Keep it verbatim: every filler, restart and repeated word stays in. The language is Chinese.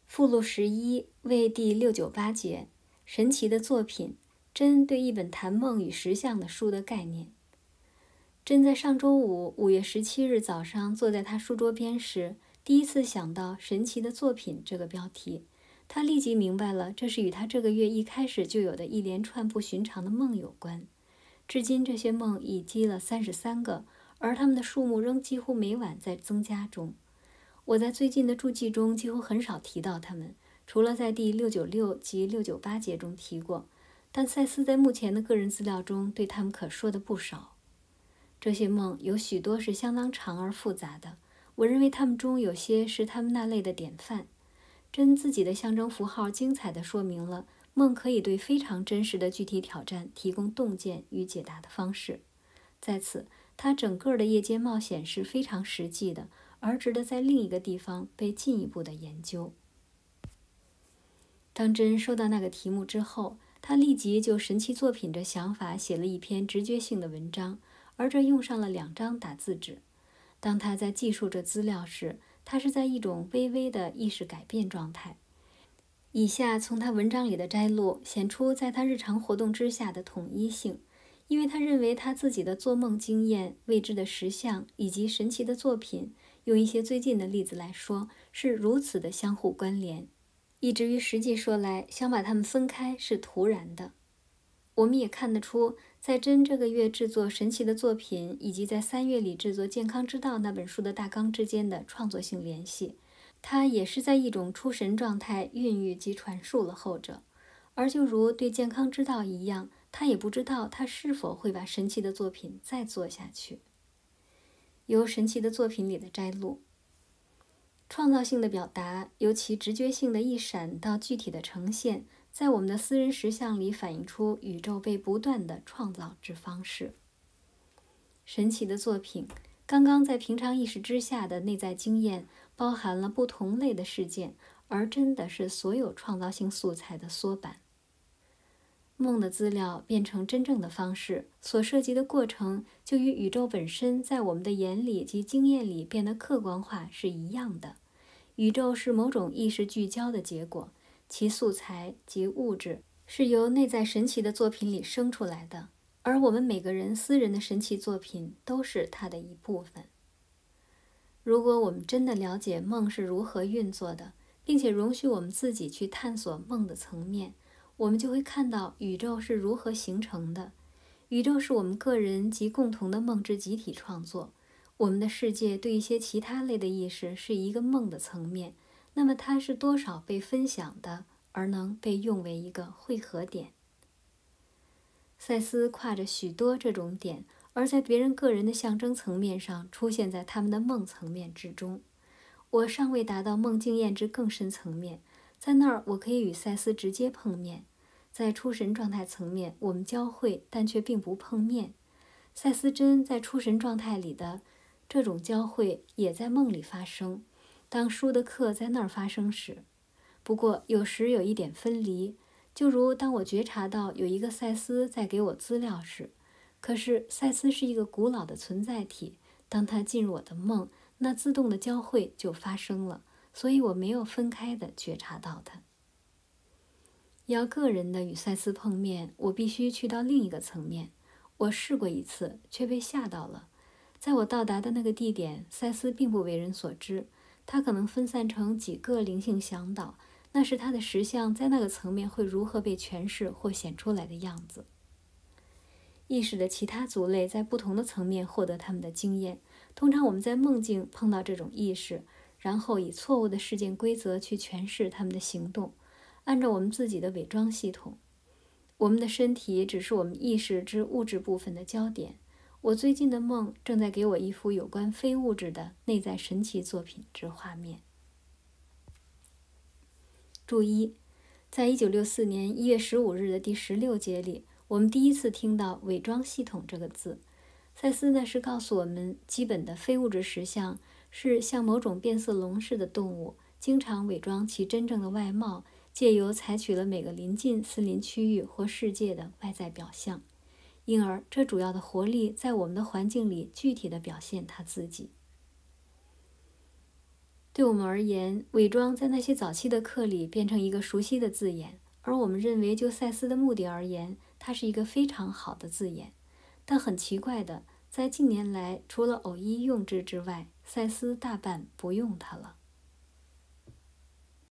附录十一为第六九八节，神奇的作品，真对一本谈梦与实相的书的概念。真在上周五五月十七日早上坐在他书桌边时，第一次想到神奇的作品这个标题。他立即明白了，这是与他这个月一开始就有的一连串不寻常的梦有关。至今这些梦已积了三十三个，而它们的数目仍几乎每晚在增加中。我在最近的注记中几乎很少提到它们，除了在第六九六及六九八节中提过，但赛斯在目前的个人资料中对他们可说的不少。这些梦有许多是相当长而复杂的，我认为他们中有些是他们那类的典范。真自己的象征符号精彩地说明了梦可以对非常真实的具体挑战提供洞见与解答的方式。在此，他整个的夜间冒险是非常实际的，而值得在另一个地方被进一步的研究。当真收到那个题目之后，他立即就神奇作品这想法写了一篇直觉性的文章，而这用上了两张打字纸。当他在记述这资料时，他是在一种微微的意识改变状态。以下从他文章里的摘录显出在他日常活动之下的统一性，因为他认为他自己的做梦经验、未知的实相以及神奇的作品，用一些最近的例子来说，是如此的相互关联，以至于实际说来，想把它们分开是突然的。我们也看得出，在真这个月制作神奇的作品，以及在三月里制作《健康之道》那本书的大纲之间的创作性联系。他也是在一种出神状态孕育及传述了后者，而就如对《健康之道》一样，他也不知道他是否会把神奇的作品再做下去。由神奇的作品里的摘录：创造性的表达，由其直觉性的一闪到具体的呈现，在我们的私人实相里反映出宇宙被不断的创造之方式。神奇的作品，刚刚在平常意识之下的内在经验，包含了不同类的事件，而真的是所有创造性素材的缩版。梦的资料变成真正的方式，所涉及的过程就与宇宙本身在我们的眼里及经验里变得客观化是一样的。宇宙是某种意识聚焦的结果，其素材及物质是由内在神奇的作品里生出来的，而我们每个人私人的神奇作品都是它的一部分。如果我们真的了解梦是如何运作的，并且容许我们自己去探索梦的层面，我们就会看到宇宙是如何形成的。宇宙是我们个人及共同的梦之集体创作。我们的世界对一些其他类的意识是一个梦的层面，那么它是多少被分享的，而能被用为一个汇合点。赛斯跨着许多这种点，而在别人个人的象征层面上出现在他们的梦层面之中。我尚未达到梦经验之更深层面，在那儿我可以与赛斯直接碰面。在出神状态层面，我们交汇，但却并不碰面。赛斯真在出神状态里的这种交汇也在梦里发生，当书的课在那儿发生时。不过有时有一点分离，就如当我觉察到有一个赛斯在给我资料时。可是赛斯是一个古老的存在体，当他进入我的梦，那自动的交汇就发生了，所以我没有分开的觉察到它。要个人的与赛斯碰面，我必须去到另一个层面。我试过一次，却被吓到了。在我到达的那个地点，赛斯并不为人所知，他可能分散成几个灵性向导，那是他的实相在那个层面会如何被诠释或显出来的样子。意识的其他族类在不同的层面获得他们的经验。通常我们在梦境碰到这种意识，然后以错误的事件规则去诠释他们的行动，按照我们自己的伪装系统。我们的身体只是我们意识之物质部分的焦点。我最近的梦正在给我一幅有关非物质的内在神奇作品之画面。注一，在一九六四年一月十五日的第十六节里，我们第一次听到伪装系统这个字。赛斯呢是告诉我们，基本的非物质实相是像某种变色龙似的动物，经常伪装其真正的外貌，借由采取了每个临近森林区域或世界的外在表象，因而这主要的活力在我们的环境里具体地表现它自己。 对我们而言，伪装在那些早期的课里变成一个熟悉的字眼，而我们认为就赛斯的目的而言，它是一个非常好的字眼。但很奇怪的，在近年来，除了偶一用之之外，赛斯大半不用它了。